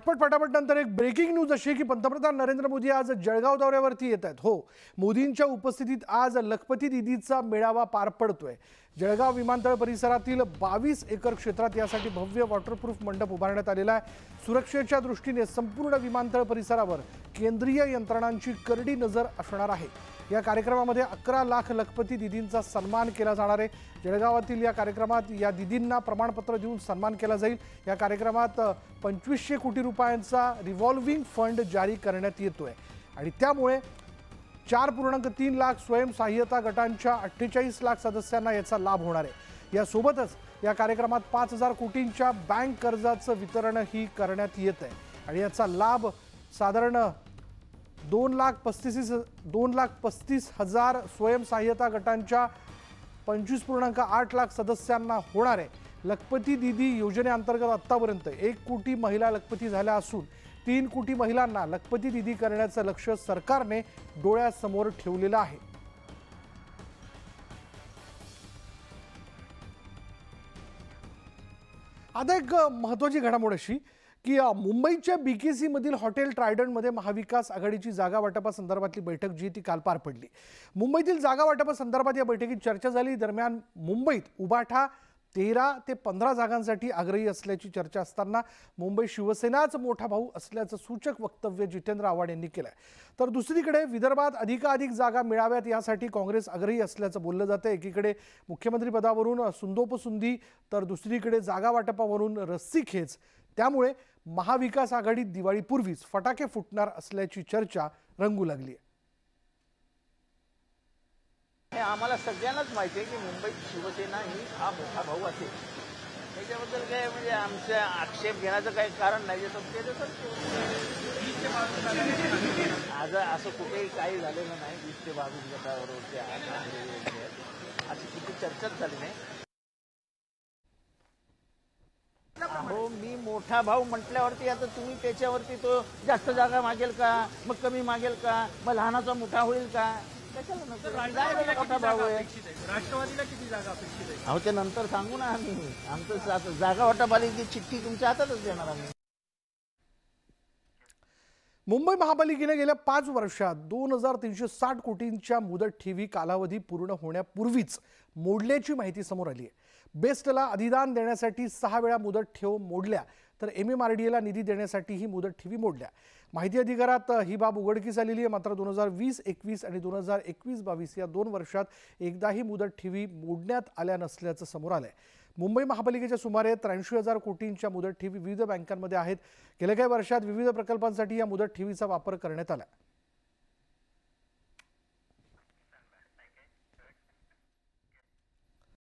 पटापट नंतर एक ब्रेकिंग न्यूज अशी आहे की पंतप्रधान नरेंद्र मोदी आज जळगाव दौऱ्यावरती येत आहेत। हो, मोदींच्या उपस्थितीत आज लखपती दीदीचा मेळावा पार पडतोय। जळगाव विमानतळ परिसरातील 22 एकर क्षेत्रात यासाठी भव्य वॉटरप्रूफ मंडप उभारण्यात आलेला आहे। सुरक्षेच्या दृष्टीने संपूर्ण विमानतळ परिसरावर केंद्रीय यंत्रणांची करडी नजर असणार आहे। या कार्यक्रमामध्ये 11 लाख लखपती दीदींचा सन्मान केला जाणार आहे। जळगावातील या कार्यक्रमात या दीदींना प्रमाणपत्र देऊन सन्मान केला जाईल। या कार्यक्रमात 2500 कोटी रुपयांचा रिव्हॉल्विंग फंड जारी करण्यात येतोय आणि त्यामुळे 4.3 लाख स्वयंसहाय्यता गटांच्या 48 लाख सदस्यांना याचा लाभ होणार आहे। यासोबतच या कार्यक्रमात 5000 कोटींच्या बँक कर्जाचं वितरणही करण्यात येत आहे आणि याचा लाभ साधारण 2,35,000 स्वयंसहाय्यता गटांच्या 25.8 लाख सदस्यांना होणार आहे। लखपती दीदी योजनेअंतर्गत आतापर्यंत 1 कोटी महिला लखपती झाल्या असून 3 कोटी महिलांना लखपती दीदी करण्याचं लक्ष्य सरकारने डोळ्यासमोर ठेवलेलं आहे। आता एक महत्त्वाची घडामोड अशी की मुंबईच्या बीकेसी मधील हॉटेल ट्रायडंटमध्ये महाविकास आघाडीची जागा वाटपासंदर्भातली बैठक जी ती काल पार पडली। मुंबईतील जागा वाटपासंदर्भात या बैठकीत चर्चा झाली। दरम्यान मुंबईत उबाठा 13 ते 15 जागांसाठी आग्रही असल्याची चर्चा असताना मुंबई शिवसेनाच मोठा भाऊ असल्याचं सूचक वक्तव्य जितेंद्र आव्हाड यांनी केलं आहे। तर दुसरीकडे विदर्भात अधिकाधिक जागा मिळाव्यात यासाठी काँग्रेस आग्रही असल्याचं बोललं जातं। एकीकडे मुख्यमंत्री पदावरून सुंदोपसुंदी तर दुसरीकडे जागा वाटपावरून रस्सीखेच। त्यामुळे महाविकास आघाडीत दिवाळीपूर्वीच फटाके फुटणार असल्याची चर्चा रंगू लागली आहे। आम्हाला सगळ्यांनाच माहिती आहे की मुंबईत शिवसेना ही हा मोठा भाऊ असेल। त्याच्याबद्दल काय म्हणजे आमचा आक्षेप घेण्याचं काही कारण नाही। आज असं कुठेही काही झालेलं नाही। 20 ते 22 गटावर अशी किती चर्चाच झाली नाही। हो, मी मोठा भाऊ म्हटल्यावरती आता तुम्ही त्याच्यावरती तो जास्त जागा मागेल का, मग कमी मागेल का, मग लहानाचा मोठा होईल का? मोठा भाऊ आहे। राष्ट्रवादीला किती जागा अपेक्षित आहे? अहो, ते नंतर सांगू ना आम्ही। आमचं जागा वाटपाची चिठ्ठी तुमच्या हातातच देणार आम्ही। मुंबई महापालिकेने गेल्या 5 वर्षात 2360 कोटींच्या मुदत ठेवी कालावधी पूर्ण होण्यापूर्वीच मोडल्याची माहिती समोर आली आहे। बेस्टला अधिदान देण्यासाठी 6 वेळा मुदत ठेव मोडल्या तर MMRDAला निधी देण्यासाठी ही मुदत ठेवी मोडल्या। माहिती अधिकारात ही बाब उघडकीस आलेली आहे। मात्र 2020-21 आणि 2021-22 या 2 वर्षात एकदाही मुदत ठेवी मोडण्यात आल्या नसल्याचं समोर आलंय। मुंबई महापालिकेच्या सुमारे 83,000 कोटींच्या मुदत ठेवी विविध बँकांमध्ये आहेत। गेल्या काही वर्षात विविध प्रकल्पांसाठी या मुदत ठेवीचा वापर करण्यात आला।